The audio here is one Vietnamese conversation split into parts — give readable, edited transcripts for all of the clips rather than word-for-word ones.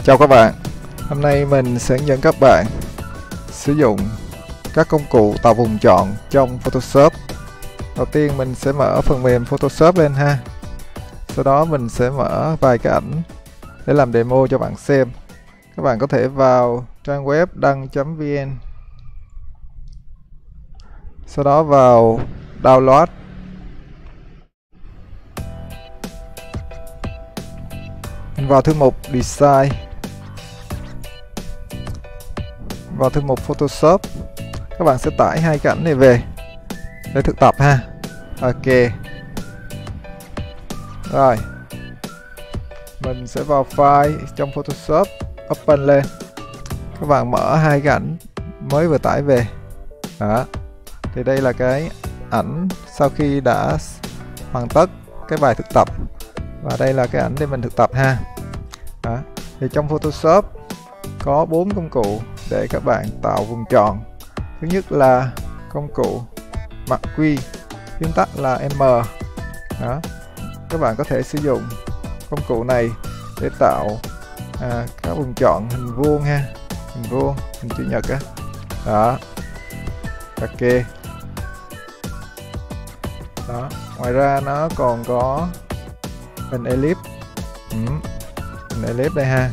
Chào các bạn, hôm nay mình sẽ hướng dẫn các bạn sử dụng các công cụ tạo vùng chọn trong Photoshop. Đầu tiên mình sẽ mở phần mềm Photoshop lên ha. Sau đó mình sẽ mở vài cái ảnh để làm demo cho bạn xem. Các bạn có thể vào trang web đăng.vn. Sau đó vào download. Mình vào thư mục Design. Vào thư mục Photoshop, các bạn sẽ tải hai cái ảnh này về để thực tập ha. Ok. Rồi, mình sẽ vào file trong Photoshop, open lên. Các bạn mở hai cái ảnh mới vừa tải về. Đó. Thì đây là cái ảnh sau khi đã hoàn tất cái bài thực tập, và đây là cái ảnh để mình thực tập ha. Đó. Thì trong Photoshop có 4 công cụ để các bạn tạo vùng tròn. Thứ nhất là công cụ McQueen, viết tắt là M. Đó. Các bạn có thể sử dụng công cụ này để tạo các vùng chọn hình vuông ha, hình vuông, hình chữ nhật á. Đó. Ok. Đó. Ngoài ra nó còn có hình ellipse. Hình ellipse đây ha.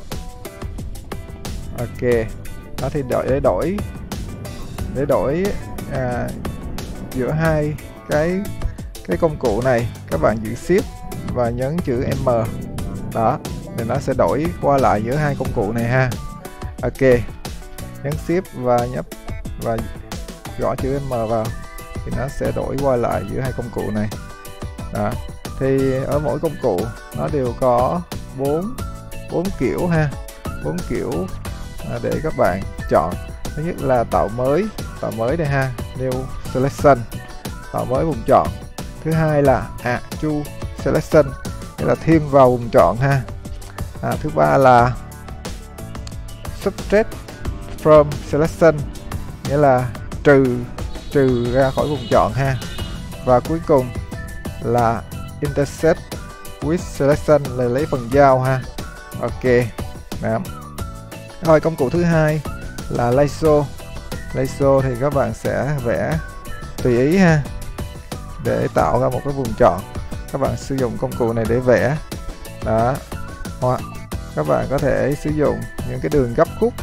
Ok. Đó thì để đổi giữa hai cái công cụ này, các bạn giữ Shift và nhấn chữ M. Đó, thì nó sẽ đổi qua lại giữa hai công cụ này ha. Ok. Nhấn Shift và nhấp và gõ chữ M vào thì nó sẽ đổi qua lại giữa hai công cụ này. Đó. Thì ở mỗi công cụ nó đều có 4 kiểu ha, 4 kiểu để các bạn chọn. Thứ nhất là tạo mới đây ha, New Selection, tạo mới vùng chọn. Thứ hai là Add to Selection, nghĩa là thêm vào vùng chọn ha. Thứ ba là Subtract from Selection, nghĩa là trừ ra khỏi vùng chọn ha. Và cuối cùng là Intersect with Selection, là lấy phần giao ha. Ok. Đó. Rồi công cụ thứ hai là Lasso. Lasso thì các bạn sẽ vẽ tùy ý ha, để tạo ra một cái vùng chọn. Các bạn sử dụng công cụ này để vẽ. Đó. Hoặc các bạn có thể sử dụng những cái đường gấp khúc.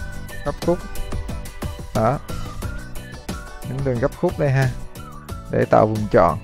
Đó. Những đường gấp khúc đây ha, để tạo vùng chọn.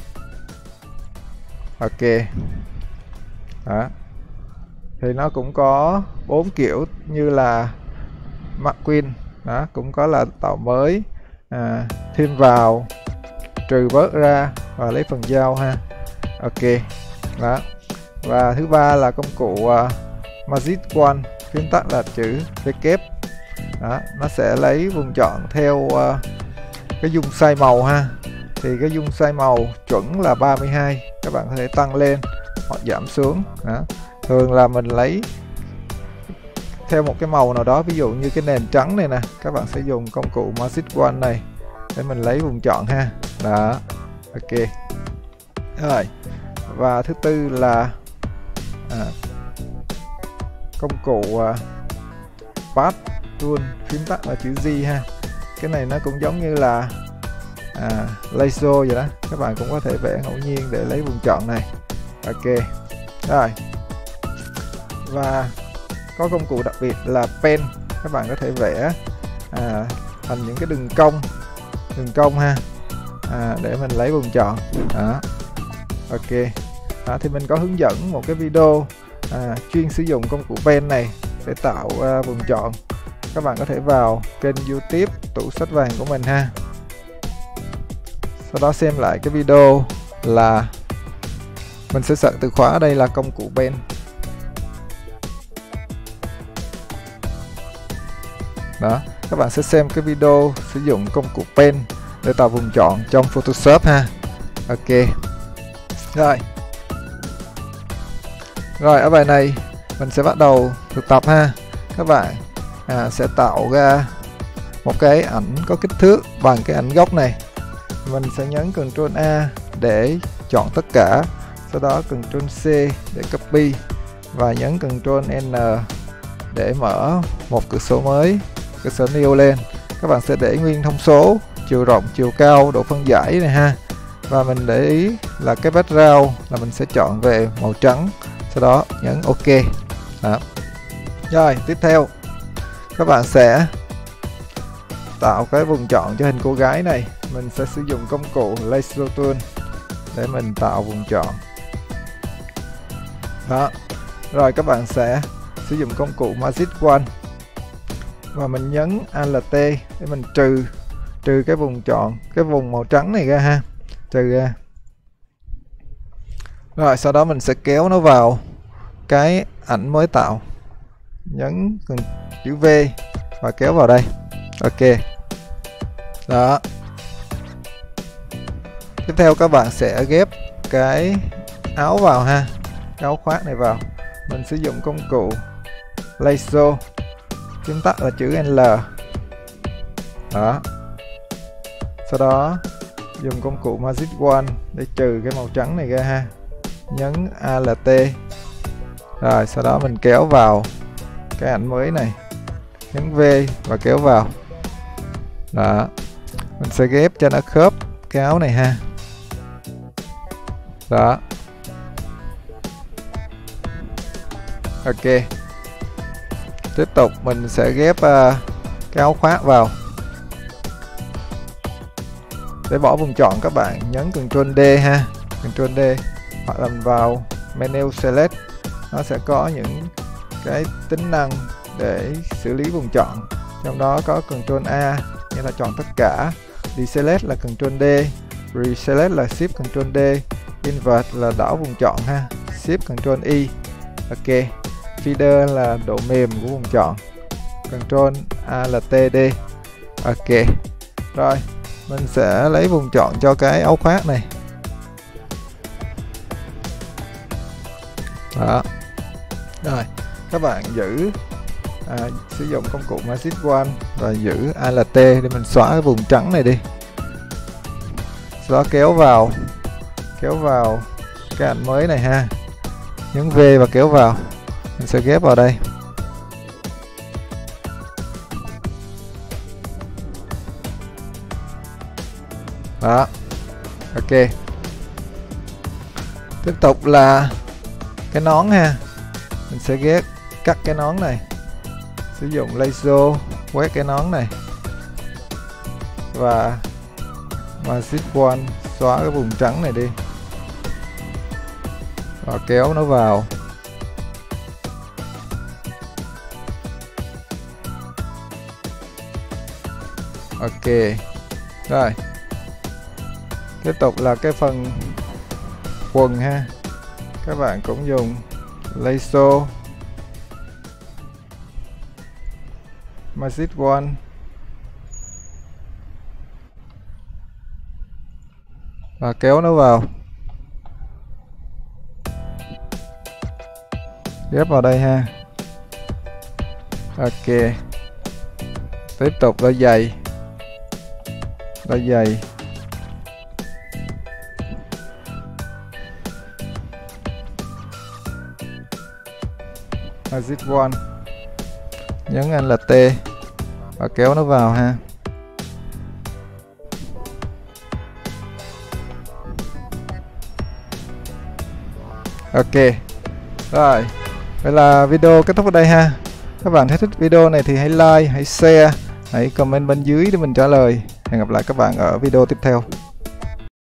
Ok. Đó. Thì nó cũng có 4 kiểu như là McQueen. Đó, cũng có là tạo mới, thêm vào, trừ bớt ra và lấy phần giao ha. Ok. Đó. Và thứ ba là công cụ Magic Wand, viết tắt là chữ W. Đó, nó sẽ lấy vùng chọn theo cái dung size màu ha. Thì cái dung size màu chuẩn là 32, các bạn có thể tăng lên hoặc giảm xuống. Đó. Thường là mình lấy theo một cái màu nào đó, ví dụ như cái nền trắng này nè, các bạn sẽ dùng công cụ Magic Wand này để mình lấy vùng chọn ha. Đó. Ok. Rồi. Và thứ tư là công cụ Path Tool, phím tắt là chữ G ha. Cái này nó cũng giống như là Lasso vậy đó, các bạn cũng có thể vẽ ngẫu nhiên để lấy vùng chọn này. Ok. Rồi. Và có công cụ đặc biệt là Pen, các bạn có thể vẽ thành những cái đường cong ha, để mình lấy vùng chọn. Đó. Ok. Đó, thì mình có hướng dẫn một cái video chuyên sử dụng công cụ Pen này để tạo vùng chọn. Các bạn có thể vào kênh YouTube Tủ Sách Vàng của mình ha. Sau đó xem lại cái video là mình sẽ search từ khóa ở đây là công cụ Pen. Đó, các bạn sẽ xem cái video sử dụng công cụ Pen để tạo vùng chọn trong Photoshop ha. Ok. Rồi ở bài này mình sẽ bắt đầu thực tập ha. Các bạn sẽ tạo ra một cái ảnh có kích thước bằng cái ảnh gốc này. Mình sẽ nhấn Ctrl A để chọn tất cả, sau đó Ctrl C để copy và nhấn Ctrl N để mở một cửa sổ mới, cửa sổ new lên. Các bạn sẽ để nguyên thông số, chiều rộng, chiều cao, độ phân giải này ha. Và mình để ý là cái background là mình sẽ chọn về màu trắng, sau đó nhấn OK. Đó. Rồi, tiếp theo các bạn sẽ tạo cái vùng chọn cho hình cô gái này. Mình sẽ sử dụng công cụ Lasso Tool để mình tạo vùng chọn. Đó. Rồi các bạn sẽ sử dụng công cụ Magic Wand và mình nhấn Alt để mình trừ cái vùng chọn, cái vùng màu trắng này ra ha, trừ ra. Rồi sau đó mình sẽ kéo nó vào cái ảnh mới tạo, nhấn chữ V và kéo vào đây. OK. Đó. Tiếp theo các bạn sẽ ghép cái áo vào ha, cái áo khoác này vào. Mình sử dụng công cụ Lasso, viết tắt là chữ L. Đó. Sau đó dùng công cụ Magic Wand để trừ cái màu trắng này ra ha, nhấn Alt. Rồi sau đó mình kéo vào cái ảnh mới này, nhấn V và kéo vào. Đó. Mình sẽ ghép cho nó khớp cái áo này ha. Đó. OK. Tiếp tục mình sẽ ghép cái áo khoác vào. Để bỏ vùng chọn các bạn nhấn Ctrl D ha, Ctrl D, hoặc là vào menu Select, nó sẽ có những cái tính năng để xử lý vùng chọn. Trong đó có Ctrl A nghĩa là chọn tất cả, Deselect là Ctrl D, Reselect là Shift Ctrl D, Invert là đảo vùng chọn ha, Shift Ctrl Y. OK. Feeder là độ mềm của vùng chọn, Ctrl Alt D. OK. Rồi mình sẽ lấy vùng chọn cho cái áo khoác này. Đó. Rồi các bạn sử dụng công cụ Magic Wand và giữ Alt để mình xóa cái vùng trắng này đi. Sau đó kéo vào cái ảnh mới này ha, nhấn V và kéo vào. Mình sẽ ghép vào đây. Đó. OK. Tiếp tục là cái nón ha. Mình sẽ cắt cái nón này. Sử dụng laser quét cái nón này. Và Magic Wand xóa cái vùng trắng này đi. Và kéo nó vào. OK. Rồi. Tiếp tục là cái phần quần ha. Các bạn cũng dùng lasso, Magic Wand, và kéo nó vào, ghép vào đây ha. OK. Tiếp tục đôi giày, Magic Wand, nhấn Alt và kéo nó vào ha. OK. Rồi, vậy là video kết thúc ở đây ha. Các bạn thấy thích video này thì hãy like, hãy share, hãy comment bên dưới để mình trả lời. Hẹn gặp lại các bạn ở video tiếp theo.